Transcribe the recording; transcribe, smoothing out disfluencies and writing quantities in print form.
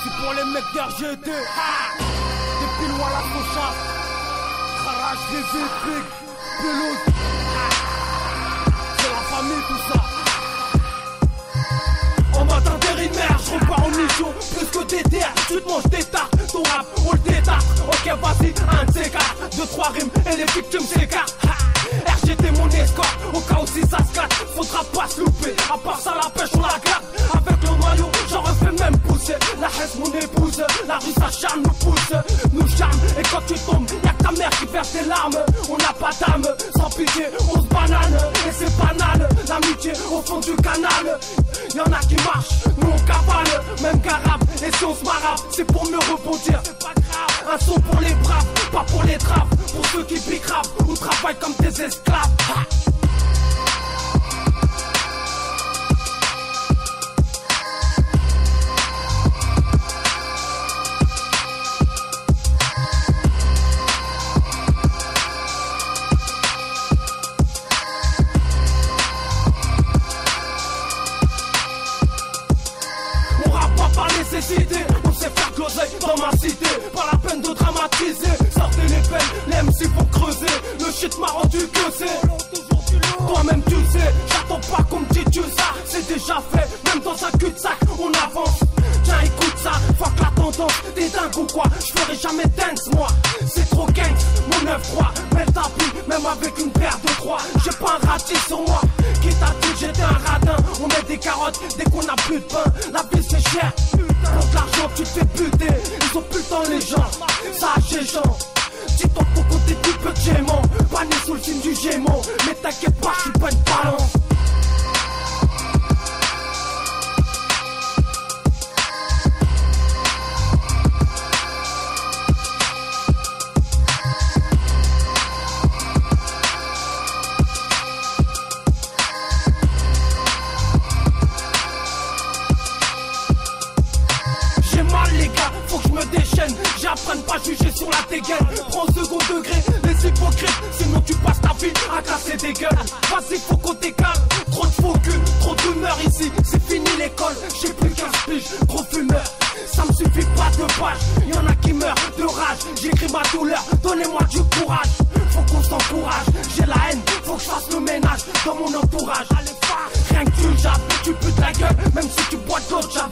C'est pour les mecs d'RGT. Depuis loin la cochasse. Kharaj, Révé, Big, Pelouse. C'est la famille tout ça. En mode intérimaire, je repars en mission. Plus que des terres, tu te manges des tartes. Ton rap, on le détarte. Ok, vas-y, un de ces gars. 2-3 rimes et les victimes s'écartent. RGT mon escorte, au cas où si ça se gâte, faudra pas se louper. À part ça, la pêche, on la gratte. Avec le noyau, j'en refais même pousser. La haine, mon épouse, la rue, sa charme nous pousse, nous charme. Et quand tu tombes, y'a que ta mère qui verse des larmes. On n'a pas d'âme, sans pitié, on se banane. Et c'est banal, l'amitié au fond du canal. Y'en a qui marchent, nous on cavale, même carabe. Et si on se marabe, c'est pour mieux rebondir. C'est pas grave, un son pour les braves, pas pour les trappes. Pour ceux qui bicravent ou travaillent comme des esclaves. On rappe pas par nécessité, on sait faire de l'oseille dans ma cité. Pas la peine de dramatiser, sortez les peines, les MC vont creuser. Le shit m'a rendu que c'est toi-même tu sais, j'attends pas qu'on me dise Dieu ça. C'est déjà fait, même dans un cul-de-sac on avance. Tiens écoute ça, fuck la tendance. T'es dingue ou quoi, je ferai jamais dance moi. C'est trop gang, mon 9-3. Mais le tapis, même avec une paire de 3. J'ai pas un ratis sur moi. Qui t'a dit j'étais un radin. On met des carottes dès qu'on a plus de pain. La vie c'est cher, pour de l'argent tu te fais buter. Ils ont plus le temps les gens, ça j'ai gens. Dis-toi pour côté du peu de gément. Pas né sous le signe du gémeau. Mais t'inquiète pas, je suis pas une balance. J'ai mal les gars, faut que je me déchaîne. J'apprenne pas à juger sur la dégaine. Prends au second degré, les hypocrites. Sinon tu passes ta vie à casser des gueules. Vas-y faut qu'on t'écarte. Trop de faux cul, trop d'humeur ici. C'est fini l'école, j'ai plus 15 piges. Gros fumeur, ça me suffit pas de pages. Y'en a qui meurent de rage. J'écris ma douleur, donnez-moi du courage. Faut qu'on s'encourage, j'ai la haine. Faut que je fasse le ménage dans mon entourage. Allez, rien que tu jappes, tu putes la gueule. Même si tu bois de l'autre,